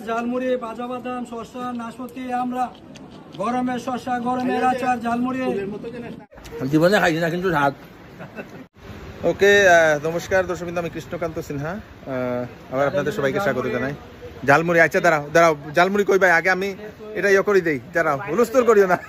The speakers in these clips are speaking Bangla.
ঝালমুড়ি, ভাজা বাদাম, শসা, নাশপাতি, আমরা গরমের শসা, গরমের আচার, ঝালমুড়ি জীবনে খাইছি না কিন্তু স্বাদ। ওকে, নমস্কার দর্শকবৃন্দ, আমি কৃষ্ণকান্ত সিনহা আবার আপনাদের সবাইকে স্বাগত জানাই। ঝালমুড়ি, আচ্ছা দাঁড়াও দাঁড়াও, ঝালমুড়ি কই ভাই, আগে আমি এটা ইয়ে করে দেই, দাঁড়াও, হুলস্থুল করিও না।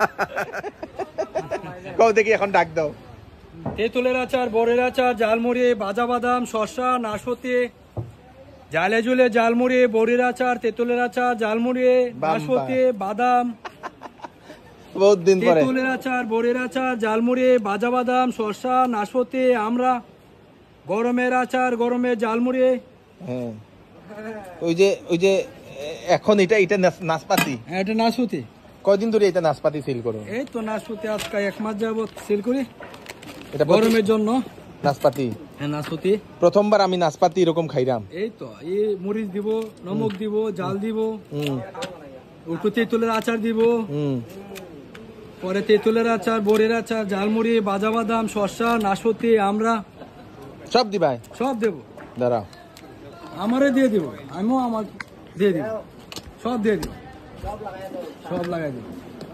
কও দেখি, এখন ডাক দাও। তেঁতুলের আচার, বরের আচার, ঝালমুড়ি, ভাজা বাদাম, শসা, নাশপাতি, ঝালে ঝুলে ঝালমুড়ি, বড়ির আচার, তেঁতুলের আচার, ঝালমুড়ি, নাশপাতি, বাদাম, বহুত দিন পরে তেঁতুলের আচার, বড়ির আচার, ঝালমুড়ি, ভাজা বাদাম, শসা, নাশপাতি, আমরা গরমের আচার, গরমের ঝালমুড়ি। হ্যাঁ, ওই যে এখন এটা নাশপাতি, হ্যাঁ এটা নাশপাতি। কয়দিন ধরে এটা নাশপাতি সেল করো? এই তো নাশপাতি আজকে 1 মাস যাবত সেল করি, এটা গরমের জন্য। নাশপাতি, হ্যাঁ নাশপাতি। প্রথমবার আমি নাশপাতি এরকম খাইলাম। এই তো এই মরিচ দিব, নমক দিব, জাল দিব, একটু তেঁতুলের আচার দিব, পরে তেঁতুলের আচার, বড়ির আচার, ঝালমুড়ি, ভাজা বাদাম, শসা, নাশপাতি, আমরা সব দিবাই? সব দেবো। দাঁড়াও, আমারে দিয়ে দিব, আমিও আমার দিয়ে দিব, সব দিয়ে দিব, সব লাগাই দিব।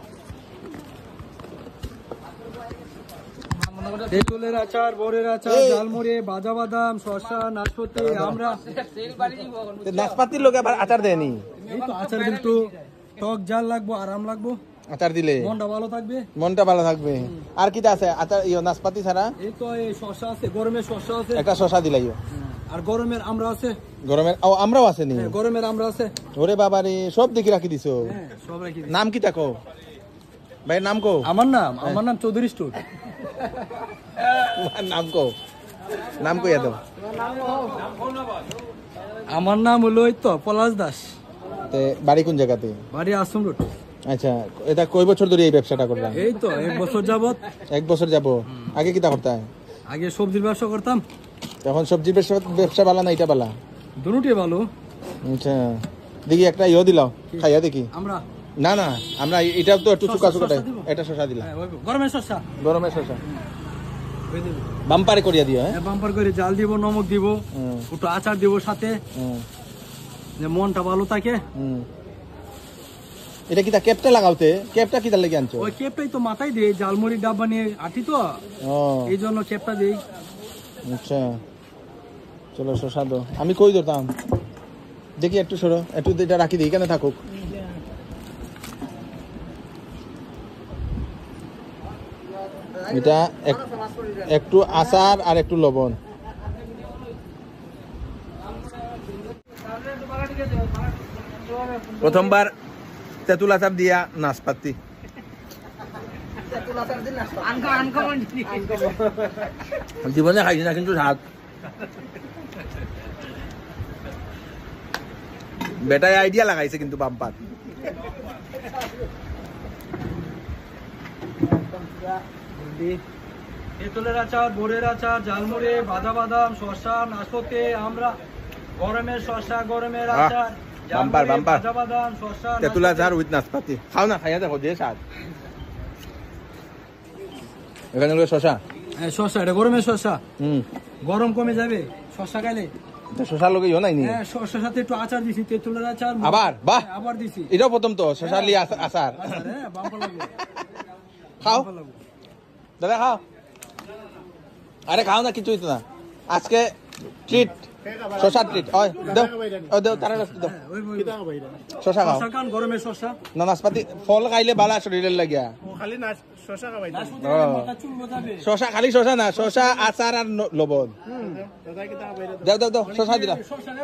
তেঁতুলের আচার, বড়ির আচার, ঝালমুড়ি, ভাজা বাদাম, শসা, নাশপাতি, আমরা নাশপাতির লোক আবার আচার দেয়নি? এই তো আচার একটু টক ঝাল লাগবো, আরাম লাগবো, আচার দিলে মনটা ভালো থাকবে। মনটা ভালো থাকবে। আর কি আছে আচার নাশপাতি ছাড়া? এই তো এই শসা আছে, গরমের শসা আছে, একটা শসা দিলাইও। আর গরমের আমরা আছে, গরমের আমরাও আছে নি? গরমের আমরা আছে। ওরে বাবা রে, সব দেখি রাখি দিছো। সব রাখি দিছি। নাম কি তাকো ভাই? নাম কো। আমার নাম চৌধুরী স্টোর। নাম কো, নাম কইয়া দাও। আমার নাম হলো এই তো পলাশ দাস। বাড়ি কোন জায়গাতে? বাড়ি আশ্রম রোড। আচ্ছা, এটা কয় বছর ধরে এই ব্যবসাটা করলাম? এই তো 1 বছর যাবত। 1 বছর যাব। আগে কি তা করতাম? আগে সবজির ব্যবসা করতাম। এখন সবজির ব্যবসা বালা না এটা বালা? দুটোই ভালো। আচ্ছা, দেখি একটা ইয়ে দিলাও, খাইয়া দেখি। আমরা না না, আমরা এটা তো একটু শুকা শুকাটাই, এটা শসা দিলা। গরমের শসা, গরমের শসা বাম্পারে করিয়া দিও। হ্যাঁ, বাম্পার করে জাল দিব, নমক দিব, একটু আচার দিব সাথে, যে মনটা ভালো থাকে। এটা কি তা ক্যাপটা লাগাওতে? ক্যাপটা কি তার লেগে আনছো? ওই ক্যাপটাই তো মাথায় দিই, জালমুড়ি ডাব্বা নিয়ে আটি তো, এই জন্য ক্যাপটা দিই। আচ্ছা, চলো শসা দো, আমি কই ধরতাম দেখি, একটু সরো, একটু এটা রাখি দিই, এখানে থাকুক। এটা একটু আচার আর একটু লবণ। প্রথমবার তেঁতুল আচার দিয়া নাশপাতি। জীবনে খাইছি না কিন্তু স্বাদ। বেটায় আইডিয়া লাগাইছে কিন্তু বাম্পার। তেঁতুলের আচার, বড়ির আচার, ঝালমুড়ি, ভাজা বাদাম, শসা, নাশপাতি, আমরা গরমের শসা, গরমের আচার, বাম্পার বাম্পার, ভাজা বাদাম, শসা, তেঁতুল আচার উইথ নাশপাতি। খাও না, খাইয়া দেখো যে স্বাদ। এখানে হলো শসা, শসা, এটা গরমের শসা। গরম কমে যাবে শসা খাইলে। শসার লোক ইও নাই নি? শসার সাথে একটু আচার দিছি, তেঁতুলের আচার আবার। বাহ, আবার দিছি। এটাও প্রথম তো শসা লিয়ে আচার। খাও দাদা, খাও। আরে খাও না, কিছুই তো না, আজকে ট্রিট, শসা ট্রিট। দেও তারা দাও, শসা খাও। গরমের শসা না, নাশপাতি ফল খাইলে বালা শরীরের লাগিয়া। শসা খালি শসা না, শসা আচার আর লবণ। দাও দাও দাও, শসা দিলাম।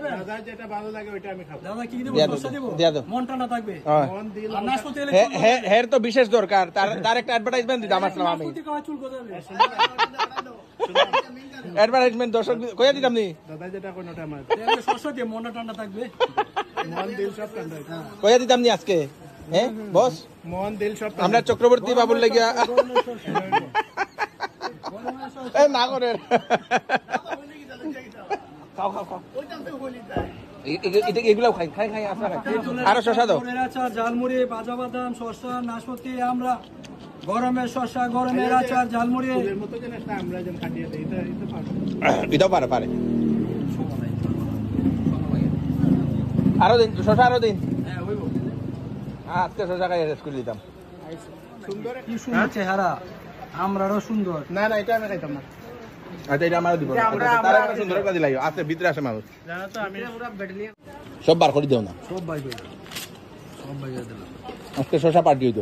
হের তো বিশেষ দরকার, তার একটা অ্যাডভার্টাইজমেন্ট দিতাম আসলাম আমি। অ্যাডভার্টাইজমেন্ট দর্শক কইয়া দিতাম নি? কইয়া দিতাম নি আজকে? হ্যাঁ বস, আমরা চক্রবর্তী বাবুর লাগিয়া না করে। খাও খাও খাও, এগুলো খাই খাই খাই। আরো শসা দাও। ঝালমুড়ি, ভাজা বাদাম, শসা, নাশপাতি, আমরা গরমের শসা, গরমের আচার, ঝালমুড়ি। এটাও পারে পারে। আরো দিন শশা আরো দিন হ্যাঁ হইব আজকে শশা খাই শেষ করে দিতাম সুন্দর কি সুন্দর চেহারা আমরাও সুন্দর না না এটা আমি খাইতাম না আচ্ছা এটা আমারও দিব তার একটা সুন্দর একটা দিলাই আছে ভিতরে আসে মানুষ জানো তো আমি সব বার করে দিও না সব ভাই ভাই সব ভাই দিলাম আজকে শশা পার্টি হইতো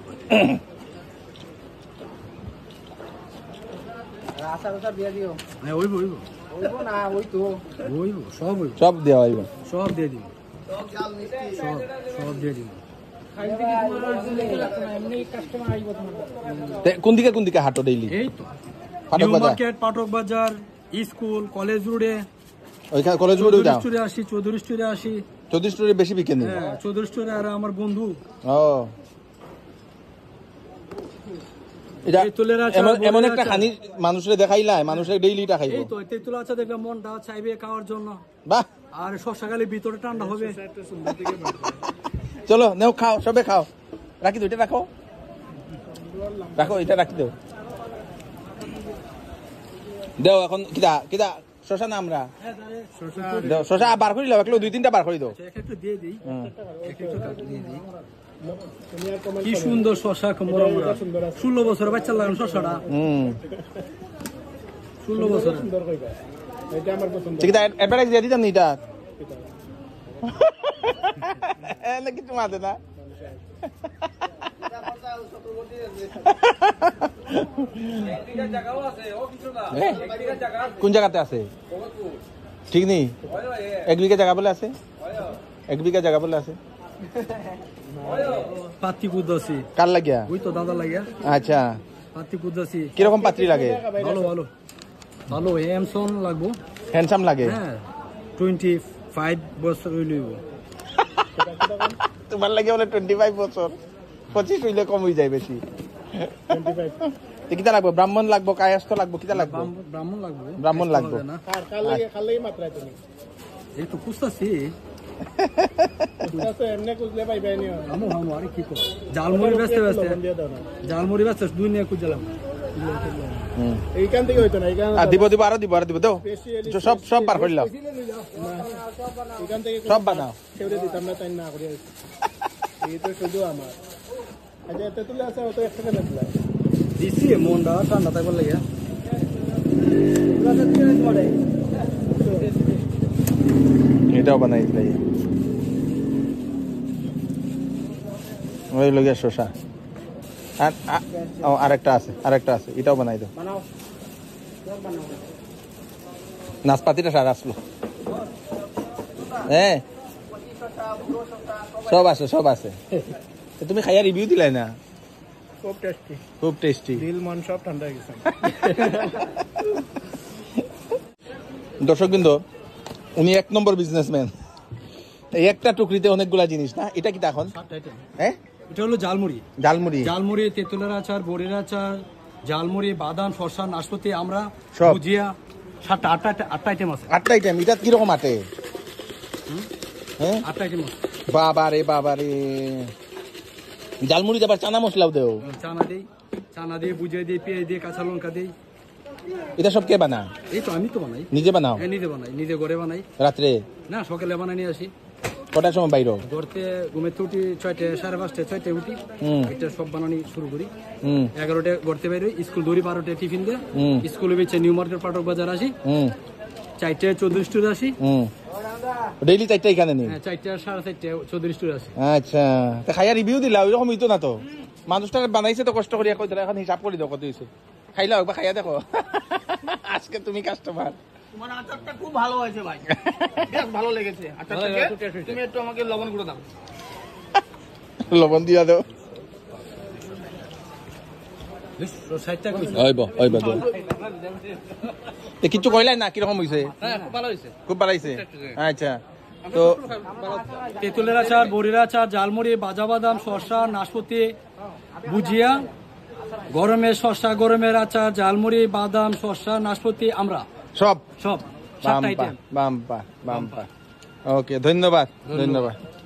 আচার আচার দিয়ে দিও হ্যাঁ হইব হইব ওইব না ওই তো হইব সব হইব সব দেওয়া হইব সব দিয়ে দিব সব সব দিয়ে দিব খাইতে কি তোমার লেগে লাগতো না এমনি কাস্টমার আইব তোমার কোন দিকে হাঁটো ডেইলি এই তো ফাটক নিউ বাজার মার্কেট পাটক বাজার স্কুল কলেজ রোডে ওইখানে কলেজ রোডে যাও স্টোরে আসি চৌধুরী স্টোরে আসি 34 স্টোরে বেশি বিকে নি হ্যাঁ চৌধুরী স্টোরে আর আমার বন্ধু ও এটা তেঁতুলের আচার, এমন বড়ির একটা আচার। খানি মানুষের দেখাইলাই মানুষের ডেইলিটা খাইবো এই তো তেঁতুল আচার দেখলে মনটা চাইবে খাওয়ার জন্য বাহ আর সকালে ভিতরে ঠান্ডা হবে চলো নেও খাও সবে খাও রাখি দাও এটা রাখো রাখো এটা রাখি দাও দেও এখন কিদা কিদা শশা না আমরা দেও শশা বার করি লাও একলো 2-3টা বার করি দাও একটু দিয়ে দিই একটু কাট দিয়ে দিই কি সুন্দর শশা মোরা মোরা 16 বছর বাচ্চা লাগানো শশাটা 16 বছর সুন্দর কইবা এটা আমার পছন্দ ঠিক আছে অ্যাডভার্টাইজ দিয়ে দিতাম নি এটা না কিছু মাতে না কোন জায়গাতে আছে ঠিক নেই 1 বিঘা জায়গা বলে আছে 1 বিঘা জায়গা বলে আছে পাতি কুদাসি কার লাগিয়া ওই তো দাদা লাগিয়া আচ্ছা পাতি কুদাসি কিরকম পাত্রী লাগে ভালো ভালো ভালো এমসন লাগবো হ্যান্ডসাম লাগে হ্যাঁ 25 বছর হইলইব তোমার লাগে বলে 25 বছর 25 হইলে কম হয়ে যায় বেশি 25 কিটা লাগবে ব্রাহ্মণ লাগবে কায়স্থ লাগবে কিটা লাগবে ব্রাহ্মণ লাগবো ব্রাহ্মণ লাগবে না কাল লাগি মাত্রায় তুমি এই তো কুস্তাছি তো এমনি কুজলে পাইবাই নি আমো আমো আরে কি কর জালমুড়ি বেচতে বেচতে দিয়ে দাও না জালমুড়ি বেচতে দুই নিয়ে কুজলাম এইখান থেকে হইতো না এইখান আর দিব আরো দিব দাও সব সব বার করে লাও এইখান থেকে সব বানাও কেউরে দিতাম না তাই না করে এই তো শুধু আমার আচ্ছা এত তুলে আছে অত একটা কেন দিলা দিছি মনটা ঠান্ডা থাকবার লাগে এটাও বানাই দিলাই ওই লগে শশা আর আরেকটা আছে এটাও বানাই দাও বানাও সব বানাও নাশপাতিটা সারা আসলো হ্যাঁ সব আছে তো তুমি খাইয়া রিভিউ দিলাই না খুব টেস্টি খুব টেস্টি দিল মন সব ঠান্ডা হয়ে গেছে দর্শকবৃন্দ উনি 1 নম্বর বিজনেসম্যান এই একটা টুকরিতে অনেকগুলা জিনিস না এটা কি এখন হ্যাঁ এটা হলো জালমুড়ি জালমুড়ি জালমুড়ি তেঁতুলের আচার বড়ির আচার জালমুড়ি বাদাম শসা নাশপাতি আমরা সব। ভুজিয়া 7-8 আইটেম আছে 8টা আইটেম এটা কিরকম আটে হ্যাঁ 8 আইটেম আছে বাবা রে জালমুড়ি আবার চানা মশলাও দেও চানা দিয়ে বুঝিয়ে দিয়ে পেঁয়াজ দিয়ে কাঁচা লঙ্কা দিই এটা সব কে বানা এই তো আমি তো বানাই নিজে বানাও হ্যাঁ নিজে বানাই নিজে ঘরে বানাই রাত্রে না সকালে বানাই নিয়ে আসি কটার সময় বাইর ঘরতে ঘুমের উঠি 6টে 5:30 উঠি এটা সব বানানি শুরু করি 11টে ঘরতে বেরোই স্কুল দৌড়ি 12টে টিফিন দিয়ে স্কুলে বেঁচে নিউ মার্কেট পাটক বাজার আসি 4টে 14 স্টোরে আসি ডেইলি 4টা এখানে নেই হ্যাঁ 4টে 4:30 14 স্টোরে আসি আচ্ছা তা খাইয়া রিভিউ দিলা ওইরকম হইতো না তো মানুষটা বানাইছে তো কষ্ট করিয়া কই এখন হিসাব করে দাও কত হইছে খাইলা একবার খাইয়া দেখো আজকে তুমি কাস্টমার তোমার আচারটা খুব ভালো হয়েছে ভাই বেশ ভালো লেগেছে আচারটা তুমি একটু আমাকে লবণ গুঁড়ো দাও লবণ দিয়া দাও কিছু কইলাই না কিরকম হইছে খুব ভালো হইছে আচ্ছা তো তেঁতুলের আচার বড়ির আচার জালমুড়ি বাজা বাদাম শসা নাশপাতি ভুজিয়া গরমের শসা গরমের আচার জালমুড়ি বাদাম শসা নাশপাতি আমরা সব সব 7 আইটেম বাম্পা ওকে ধন্যবাদ